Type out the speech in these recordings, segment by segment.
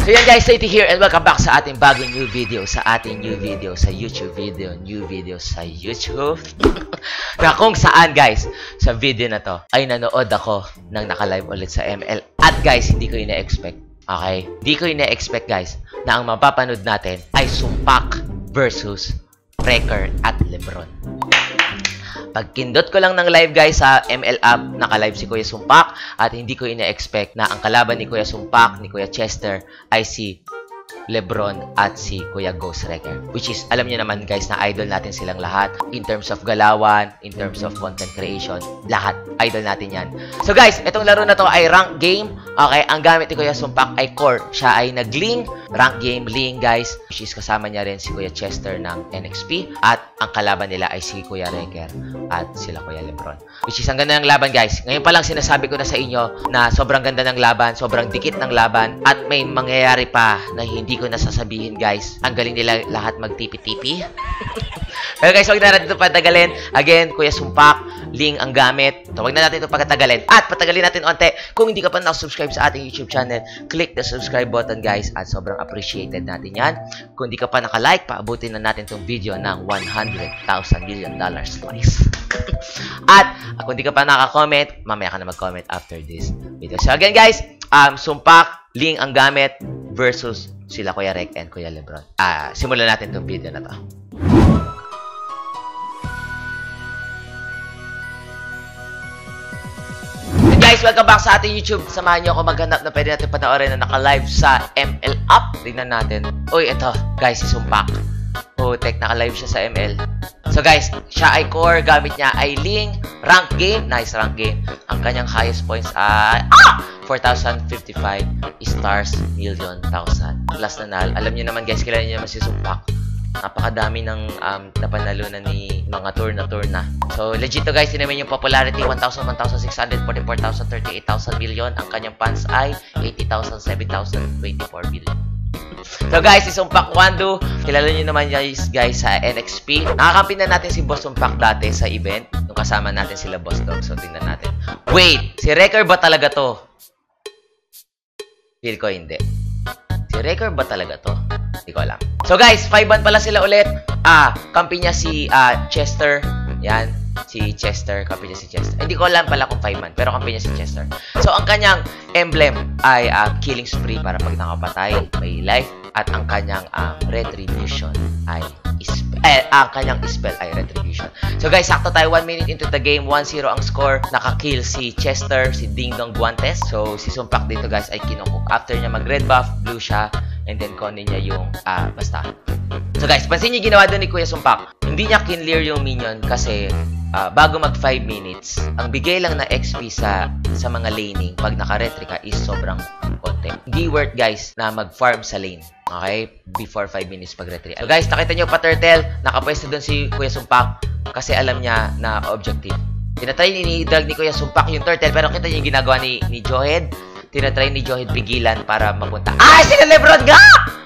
So yan guys, Lady here and welcome back sa ating bagong new video, sa YouTube video sa YouTube. Na kung saan guys, sa video na to ay nanood ako ng naka-live ulit sa ML. At guys, hindi ko ina-expect. Okay? Hindi ko ina-expect guys na ang mapapanood natin ay Sumpak versus Wrecker at Lebron. Pagkindot ko lang ng live guys sa ML app, naka-live si Kuya Sumpak at hindi ko ina-expect na ang kalaban ni Kuya Sumpak, ni Kuya Chester ay si Lebron at si Kuya Ghost Wrecker. Which is, alam niyo naman guys na idol natin silang lahat. In terms of galawan, in terms of content creation, lahat. Idol natin yan. So guys, itong laro na to ay rank game. Okay, ang gamit ni Kuya Sumpak ay core. Siya ay nag-ling, rank game, ling guys. Which is kasama niya rin si Kuya Chester ng NXP. At ang kalaban nila ay si Kuya Wrecker at sila Kuya Lebron. Which is, ang ganda ng laban guys. Ngayon pa lang sinasabi ko na sa inyo na sobrang ganda ng laban, sobrang dikit ng laban, at may mangyayari pa na hindi ko nasasabihin guys. Ang galing nila lahat magtipi-tipi. Pero guys, huwag na natin ito patagalin. Again, Kuya Sumpak, ling ang gamit. So, huwag na natin ito patagalin. At patagalin natin onte. Kung hindi ka pa nakasubscribe sa ating YouTube channel, click the subscribe button guys. At sobrang appreciated natin yan. Kung hindi ka pa nakalike, paabutin na natin itong video ng $100,000 million slice. At kung hindi ka pa nakakomment, mamaya ka na mag-comment after this video. So again guys, Sumpak, ling ang gamit versus sila Kuya Rek and Kuya Lebron. Simulan natin itong video na to. And guys, welcome back sa ating YouTube. Samahan niyo ako maghanap na pwede natin panoorin na naka-live sa ML app. Tingnan natin. Uy, ito. Guys, si Sumpak. Tek, naka-live siya sa ML. So guys, siya ay core. Gamit niya ay ling, rank game. Nice rank game. Ang kanyang highest points ay 4,055 stars, million, thousand. Plus nanal. Alam niyo naman guys, kilala niyo naman si Sumpak. Napakadami ng napanalunan ni mga tour na. So legit to guys, tinamin yung popularity 1,000, 1,600, 44,000, 38,000 million. Ang kanyang fans ay 80,000, 7,000, 24 billion. So guys, si Sumpak Wandu, kilala niyo naman guys sa NXP. Nakakampi na natin si Boss Sumpak dati sa event nung kasama natin sila Boss Dog. So tingnan natin. Wait, si Wrecker ba talaga to? Feel ko hindi. Si Wrecker ba talaga to? Hindi ko alam. So guys, 5-1 pala sila ulit. Kampi niya si Chester. Yan, si Chester. Kampi niya si Chester. Hindi ko alam pala kung 5-1, pero kampi niya si Chester. So ang kanyang emblem ay killing spree para pag nakapatay, may life. At ang kanyang retribution ay ang kanyang spell ay retribution. So guys, sakto tayo 1 minute into the game. 1-0 ang score. Nakakill si Chester, si Ding Dong Guantes. So si Sumpak dito guys ay kinukuk. After niya mag red buff, blue siya. And then kunin niya yung basta. So guys, pansin niyo ginawa doon ni Kuya Sumpak. Hindi niya kinlear yung minion kasi bago mag 5 minutes, ang bigay lang na XP sa mga laning pag naka-retry ka is sobrang konti. Hindi worth guys na mag-farm sa lane. Okay? Before 5 minutes pag-retry. So guys, nakita niyo pa turtle, nakapwesto doon si Kuya Sumpak kasi alam niya na objective. Tinatry ni Kuya Sumpak yung turtle, pero kita niyo yung ginagawa ni Johed. Tinatry ni Johed pigilan para mapunta. Ay, si Lebron nga!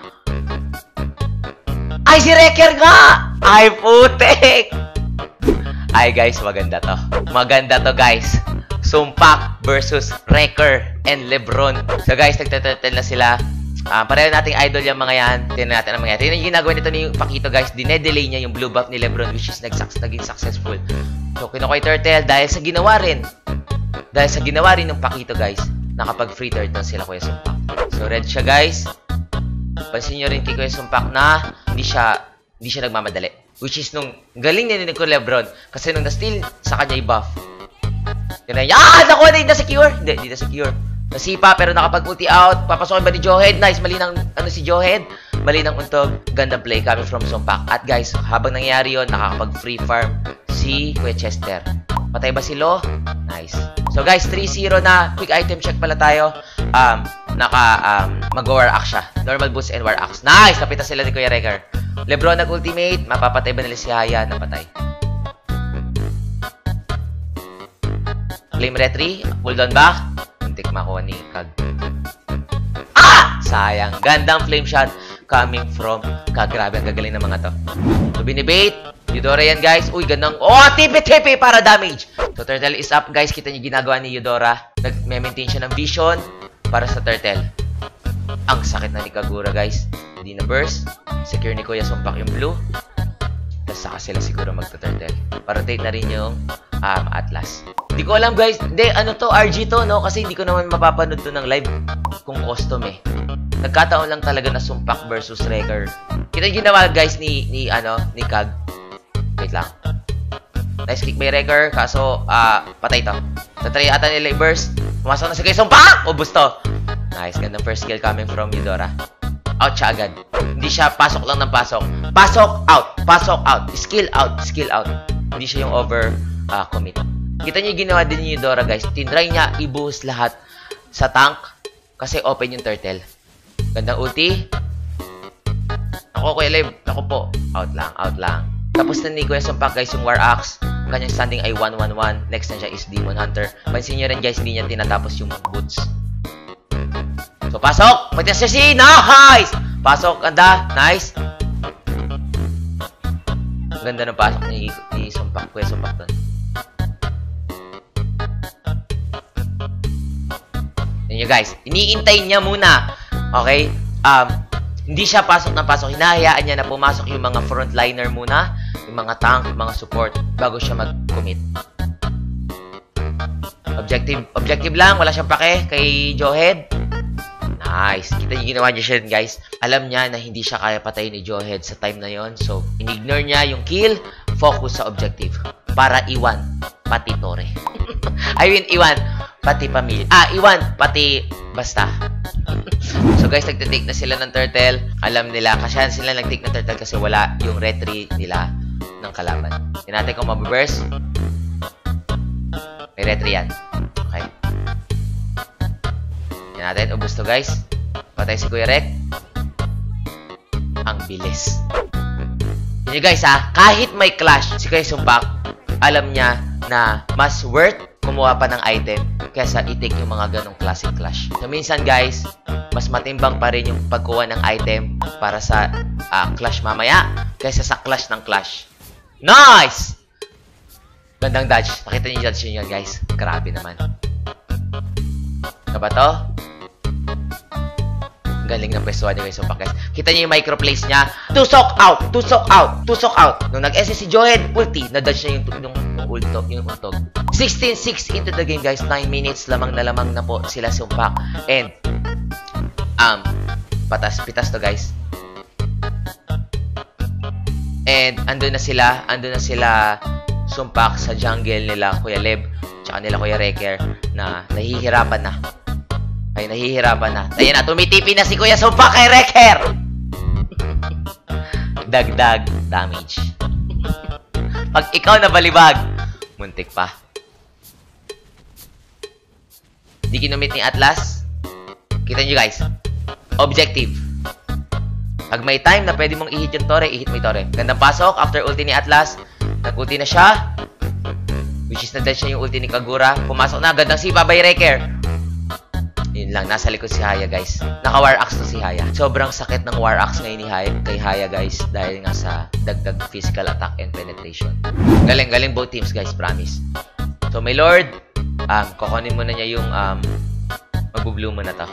Ay, si Wrecker nga! Ay, putik! Ay, guys, maganda to. Maganda to, guys. Sumpak versus Wrecker and Lebron. So, guys, nagtaturtle na sila. Pareho nating idol yung mga yan. Tingnan natin ang mga yan. Tingnan yung ginagawa nito ni Pakito, guys. Dinedelay niya yung blue buff ni Lebron, which is naging successful. So, kinukuha yung turtle dahil sa ginawa rin. Dahil sa ginawa rin ng Pakito, guys, nakapag-free turtle sila Kuya Sumpak. So, red siya, guys. Pansin nyo rin kay Kuya Sumpak na hindi siya nagmamadali. Which is nung galing niya ko Lebron. Kasi nung na-steal sa kanya i-buff. Yun na yan. Nakuha na na-secure. Hindi na-secure. Nasipa pero nakapag-ulti out. Papasokin ba ni Johed? Nice. Mali ng si Johed. Mali ng untog. Gandang play coming from Sumpak. At guys, habang nangyari yun, nakakapag-free farm si Kuya Chester. Patay ba si Lo? Nice. So guys, 3-0 na. Quick item check pala tayo. Mag-war axe siya. Normal boost and war axe. Nice! Kapitan sila ni Kuya Wrecker. Lebron nag-ultimate. Mapapatay ba nila si Haya? Napatay. Flame retry. Cooldown ba? Muntik makuha ni Kag. Sayang. Gandang flame shot coming from Kag. Grabe, ang gagaling ng mga to. So, binibait. Eudora yan, guys. Uy, gandang. Tipi-tipi para damage. So, turtle is up, guys. Kita niyo ginagawa ni Eudora. Nag-maintain siya ng vision para sa turtle. Ang sakit na ni Kagura, guys. Hindi na burst. Secure ni Kuya Sumpak yung blue. Tapos saka sila siguro magta-turtle. Pa-rotate na rin yung Atlas. Hindi ko alam, guys. Hindi, ano to? RG to, no? Kasi hindi ko naman mapapanood to ng live kung custom eh. Nagkataon lang talaga na Sumpak versus Wrecker. Kita yung ginawa, guys, ni Kag. Wait lang. Nice kick by Wrecker. Kaso, patay to. Tatry ata nila i-burst. Pumasok na si Kuya Sumpak! Ubus to. Nice. Gandang first kill coming from Eudora. Out siya agad. Hindi siya pasok lang ng pasok. Pasok, out. Pasok, out. Skill out. Skill out. Hindi siya yung over commit. Kita niyo yung ginawa din ni Eudora, guys. Tinry niya i-boost lahat sa tank kasi open yung turtle. Gandang ulti. Ako, Kuya Lev. Ako po. Out lang. Out lang. Tapos na ni Kuya Sumpak, guys, yung War Axe. Ang kanyang standing ay 1-1-1. Next na siya is Demon Hunter. Pansin niyo rin, guys, hindi niya tinatapos yung boots. So, pasok! Pati siya si Nice! Pasok, ganda. Nice. Ganda ng pasok ni Sumpak. Kuya Sumpak doon. Yan nyo, guys. Iniintay niya muna. Okay? Hindi siya pasok na pasok. Hinahayaan niya na pumasok yung mga frontliner muna. Yung mga tank, yung mga support. Bago siya mag-commit. Objective lang. Wala siyang pake kay Joehead. Nice. Kita yung ginawa niya siya, guys. Alam niya na hindi siya kaya patayin ni Joehead sa time na yon. So, in-ignore niya yung kill. Focus sa objective. Para iwan pati Tore. I mean, iwan pati pamilya. Iwan pati basta. So, guys, nagtitake na sila ng turtle. Alam nila, kasyahan sila nagtake ng turtle kasi wala yung retry nila ng kalaban. Tingnan natin kung mababurst. May retry yan. Okay. Tingnan natin. Ubus to, guys. Patay si Kuya Rek. Ang bilis. Yun, guys, kahit may clash si Kuya Sumpak, alam niya na mas worth kumuha pa ng item kaysa i-take yung mga ganong classic clash. So, minsan, guys, mas matimbang pa rin yung pagkuha ng item para sa clash mamaya kaysa sa clash ng clash. Nice! Gandang dodge. Nakita niyo yung dodge yun, guys. Grabe naman. Ano ba to? Galing ng pwestuhan ni Kuya Sumpak, guys. Kita niyo yung microplace niya. Tusok out! Tusok out! Tusok out! Nung nag-SS si Joehead, ulti. Na-dodge niya yung ultog. 16-6 into the game, guys. 9 minutes. Lamang na po sila Sumpak. And, pitas to, guys. And, andun na sila Sumpak sa jungle nila Kuya Lev, tsaka nila Kuya Wrecker na nahihirapan na. Ayan na, tumitipi na si Kuya Sumpak kay Wrecker. Dagdag damage. Pag ikaw na balibag, muntik pa. Di kinumit ni Atlas. Kita nyo, guys. Objective. Pag may time na pwede mong i-hit yung Tore, i-hit mo yung Tore. Gandang pasok after ulti ni Atlas. Nag-ulti na siya. Which is na-dead siya yung ulti ni Kagura. Pumasok na. Gandang sipa by Wrecker. Yun lang. Nasa likod si Haya, guys. Naka-War Axe to si Haya. Sobrang sakit ng War Axe ngayon kay Haya, guys. Dahil nga sa dagdag physical attack and penetration. Galing both teams, guys. Promise. So, my lord. Kukunin muna niya yung mag-blue muna to.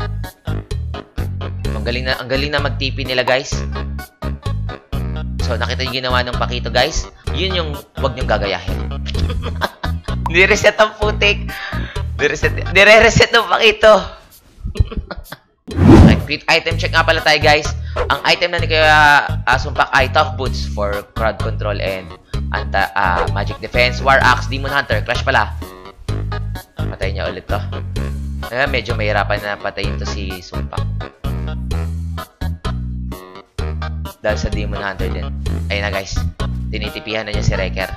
Ang galing na mag-TP nila, guys. So, nakita yung ginawa ng Pakito, guys. Yun yung huwag niyong gagayahin. Nireset ang putik. Nire-reset ng Pakito. Okay, quick item check nga pala tayo, guys. Ang item na ni Kuya Sumpak ay Tough Boots for crowd control and magic defense, War Axe, Demon Hunter. Clash pala. Patayin niya ulit to. Medyo mahirapan na patayin to si Sumpak. Dahil sa Demon Hunter din. Ayun na, guys. Tinitipihan na niya si Wrecker.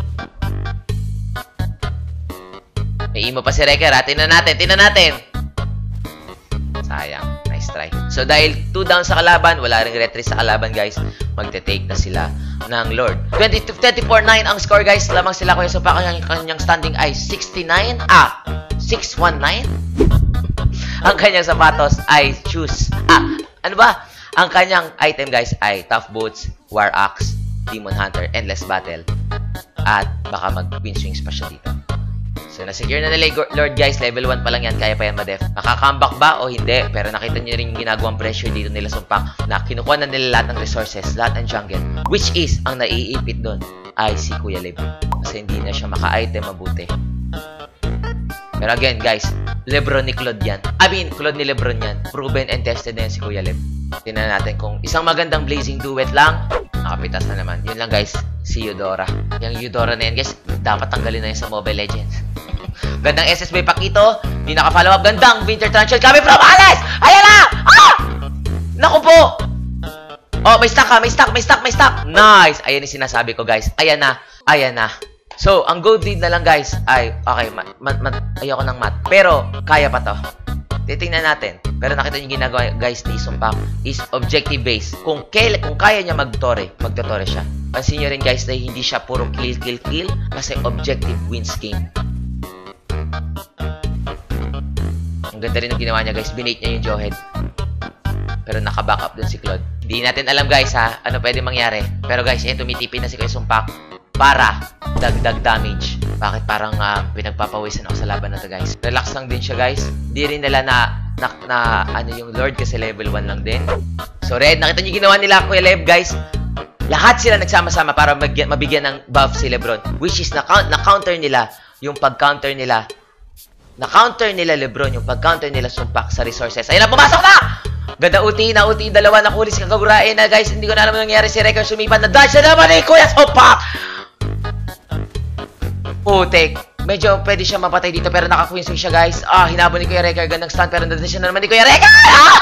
May imo pa si Wrecker, ha? Tingnan natin. Sayang. Nice try. So, dahil 2 down sa kalaban, wala ring retry sa kalaban, guys. Magte-take na sila ng Lord. 24-9 ang score, guys. Lamang sila Kuya Sumpak. Kanyang standing ay 69. 619. Ang kanyang sapatos ay shoes. Ano ba? Ang kanyang item, guys, ay Tough Boots, War Axe, Demon Hunter, Endless Battle. At baka mag-win swings pa siya dito. So, na-secure na nila yung Lord, guys. Level 1 pa lang yan. Kaya pa yan ma-def. Makaka-comeback ba o hindi? Pero nakita nyo rin yung ginagawang pressure dito nila Sumpak na kinukuha na nila lahat ng resources, lahat ng jungle. Which is, ang naiipit doon ay si Kuya Leb. Kasi hindi na siya maka-item mabuti. Pero again, guys, Lebron ni Claude yan. Claude ni Lebron yan. Proven and tested na yan si Kuya Leb. Tingnan natin kung isang magandang blazing duet lang, nakapitas na naman. Yun lang, guys, si Eudora. Yung Eudora na yan, guys, dapat tanggalin na yan sa Mobile Legends. Gandang SSB Pakito, hindi naka-follow up. Gandang Winter Tranchel coming from Alice! Ayan na! Ah! Naku po! Oh, may stock ha, may stock. Nice! Ayan yung sinasabi ko, guys. Ayan na. So, ang gold lead na lang, guys, ay, okay, ayoko ng mat. Pero, kaya pa to. Titingnan natin. Pero nakita nyo ginagawa, guys, ni Sumpak is objective based. Kung kaya niya magtore siya. Pansin nyo rin, guys, na hindi siya puro kill. Kasi objective wins game. Ang ganda rin ng ginawa niya, guys. Binate niya yung Jawhead. Pero naka-backup dun si Claude. Hindi natin alam, guys, ha, ano pwede mangyari. Pero, guys, yan, tumitipin na si Kuya Sumpak para dagdag damage. Bakit parang pinagpapawisan ako sa laban na to, guys? Relax lang din siya, guys. Di rin nila na ano yung Lord kasi level 1 lang din. So, Red, nakita niyo ginawa nila Kuya Leb, guys. Lahat sila nagsama-sama para mabigyan ng buff si Lebron. Which is, na-counter nila yung pag-counter nila. Na-counter nila Lebron yung pag-counter nila Sumpak sa resources. Ayun na, pumasok na! Ganda ulti, dalawa na kulis kagagurain na, guys. Hindi ko na alam nangyari si Reker sumipan. Na-dodge na naman ni Kuya Sumpak! Putek. Medyo pwede siya mapatay dito pero naka-queen swing siya, guys. Hinabol ni Kuya Reker. Gandang stun pero nandun siya na naman ni Kuya Reker!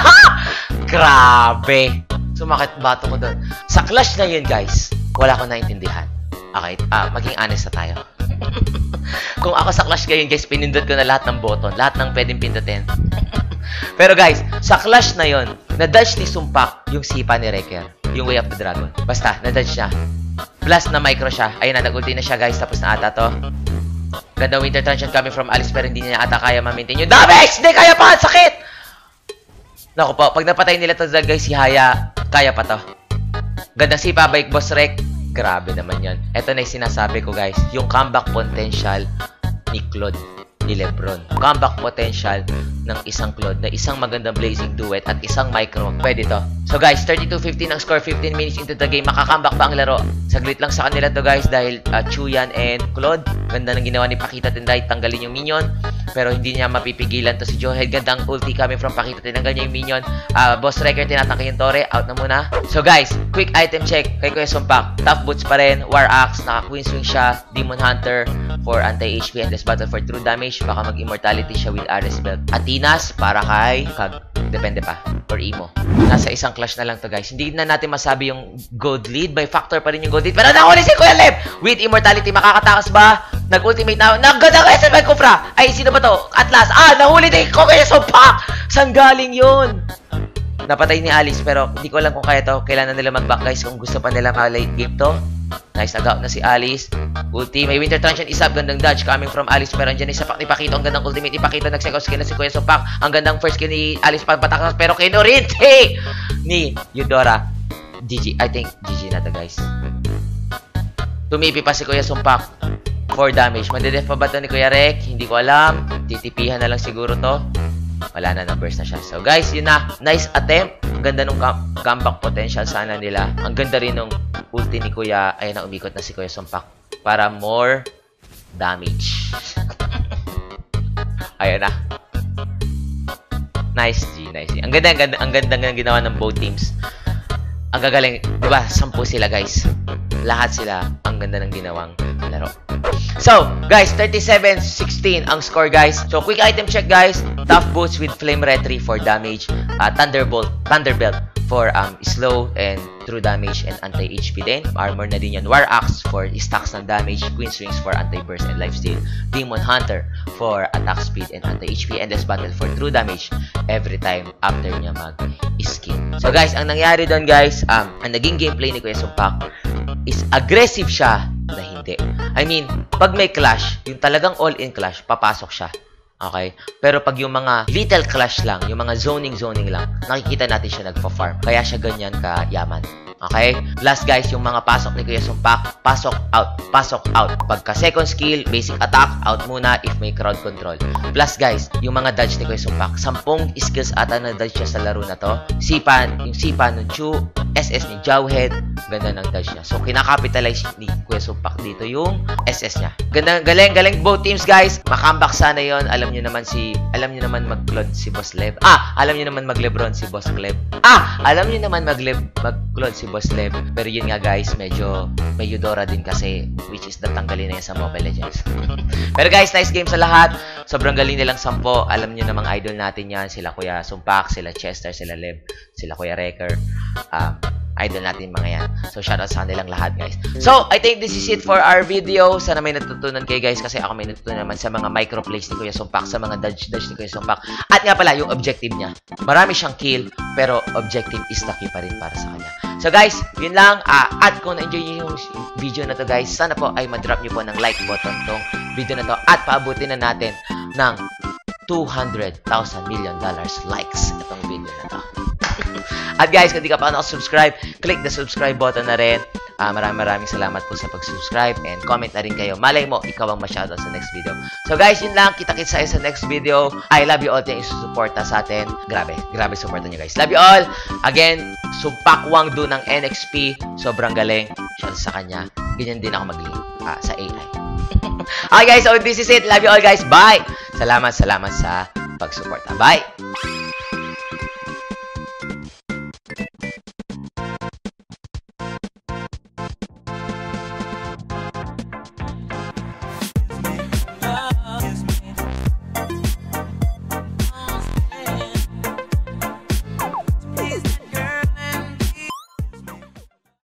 Grabe. Sumakit bato ko doon. Sa clash na yun, guys, wala akong naintindihan. Okay, maging honest na tayo. Kung ako sa clash ngayon, guys, pinindot ko na lahat ng button. Lahat ng pwedeng pindutin. Pero, guys, sa clash na yun, na-dodge ni Sumpak yung sipa ni Reker. Yung Way of the Dragon. Basta, na-dodge siya. Plus na micro siya. Ayun na, nag-ulti na siya, guys. Tapos na ata to. Ganda Winter Tranchant coming from Alice pero hindi niya ata kaya ma-maintain yung damage! Hindi kaya pa! Sakit! Naku po, pag napatay nila to, guys, si Haya, kaya pa to. Ganda sipa, bike boss Rek. Grabe naman yan. Ito na yung sinasabi ko, guys. Yung comeback potential ni Claude, ni Lebron. Comeback potential ng isang Claude na isang magandang blazing duet at isang micro. Pwede to. So, guys, 32-15 ang score, 15 minutes into the game. Makakomeback pa ang laro. Saglit lang sa kanila to, guys, dahil Chuyan and Claude. Ganda ng ginawa ni Pakita Tinday. Tanggalin yung minion. Pero hindi niya mapipigilan to si Jawhead. Gandang ulti coming from Pakita. Tinanggal niya yung minion. Boss Reker, tinatangke yung Tore. Out na muna. So, guys, quick item check kay Kuya Sumpak. Tough boots pa rin. War Axe. Naka-Queen Swing siya. Demon Hunter for anti-HP. Endless Battle for true damage. Baka mag-immortality siya with Ares Belt. Atinas para kay Kag. Depende pa. Or Emo. Nasa isang clash na lang to, guys. Hindi na natin masabi yung gold lead. By factor pa rin yung gold lead. Pero nahuli si Kuya Leb! With immortality, makakatakas ba? Nag-ultimate na. Naganda kayo sa Kufra! Ay, sino ba to? Atlas! Nahuli din ko kaya Sumpak! Saan galing yun? Napatay ni Alice. Pero hindi ko alam kung kaya to. Kailangan nila mag-back, guys. Kung gusto pa nila ma-late game to. Nice, nag-out na si Alice. Ulti, may Winter Tranchant isa. Gandang dodge coming from Alice. Pero andyan isa ni Pakito. Ang gandang ultimate ni Pakito. Nag-second skill na si Kuya Sumpak. Ang gandang first skill ni Alice pagpatakas. Pero kinurinti ni Eudora. GG. I think GG na to, guys. Tumipi pa si Kuya Sumpak. 4 damage. Madedef pa ba to ni Kuya Rek? Hindi ko alam. Titipihan na lang siguro to. Wala na, numbers na siya. So, guys, yun na. Nice attempt. Ang ganda nung comeback potential sana nila. Ang ganda rin nung ulti ni Kuya. Ayun na, umikot na si Kuya Sumpak. Para more damage. Ayun na. Nice, G. Nice, G. Ang ganda ng ginawa ng both teams. Ang gagaling. Diba? 10 sila, guys. Lahat sila. Ang ganda ng ginawang laro. So, guys, 37-16 ang score, guys. So, quick item check, guys. Tough boots with flame retry for damage. Thunderbelt for slow and true damage and anti-HP din. Armor na din yan. War Axe for stacks ng damage. Queen Swings for anti-burst and lifesteal. Demon Hunter for attack speed and anti-HP. Endless Battle for true damage every time after niya mag-skill. So, guys, ang nangyari doon, guys, ang naging gameplay ni Kuya Sumpak is aggressive siya na hindi. I mean, pag may clash, yung talagang all-in clash, papasok siya. Okay? Pero pag yung mga little clash lang, yung mga zoning lang, nakikita natin siya nagpa-farm. Kaya siya ganyan ka-yaman. Okay? Last guys, yung mga pasok ni Kuya Sumpak, pasok out. Pagka second skill, basic attack, out muna if may crowd control. Plus guys, yung mga dodge ni Kuya Sumpak, 10 skills ata na dodge siya sa laro na to. Yung sipa ng Chu, SS ni Jowhead, ganda ng dodge niya. So, kinakapitalize ni Kuya Sumpak dito yung SS niya. Galing both teams guys. Makambak sana yon. Alam niyo naman mag-clone si Boss Lev. Alam niyo naman mag-Lebron si Boss Cleb. Alam niyo naman mag-clone si Boss Lev. Pero yun nga guys, medyo Dora din kasi, which is natanggalin na yan sa Mobile Legends. Pero guys, nice game sa lahat. Sobrang galing nilang 10. Alam niyo namang idol natin yan. Sila Kuya Sumpak, sila Chester, sila Lev, sila Kuya Wrecker. Idol natin mga yan. So, shoutout sa kanilang lahat, guys. So, I think this is it for our video. Sana may natutunan kayo, guys, kasi ako may natutunan naman sa mga microplays ni Kuya Sumpak, sa mga dodge ni Kuya Sumpak. At nga pala, yung objective niya. Marami siyang kill, pero objective is the key pa rin para sa kanya. So, guys, yun lang. At kung na-enjoy niyo yung video na to, guys, sana po ay ma-drop niyo po ng like button tong video na to. At paabutin na natin ng $200,000 million likes itong video na to. At guys, kung di ka pa nakasubscribe, click the subscribe button na rin. Maraming salamat po sa pag-subscribe and comment na rin kayo. Malay mo, ikaw ang ma-shoutout sa next video. So guys, yun lang. Kita-kits tayo sa next video. I love you all. Thank you sa suporta sa atin. Grabe supporta nyo guys. Love you all. Again, Sumpak Wangdu ng NXP. Sobrang galing. Shoutout sa kanya. Ganyan din ako mag-link sa AI. Okay guys, so this is it. Love you all guys. Bye! Salamat sa pag-suporta. Bye!